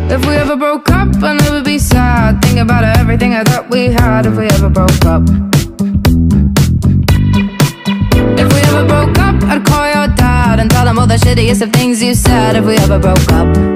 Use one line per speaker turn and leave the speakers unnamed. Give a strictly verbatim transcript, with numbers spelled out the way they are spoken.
If we ever broke up, I'd never be sad. Think about everything I thought we had. If we ever broke up, if we ever broke up, I'd call your dad and tell him all the shittiest of things you said. If we ever broke up.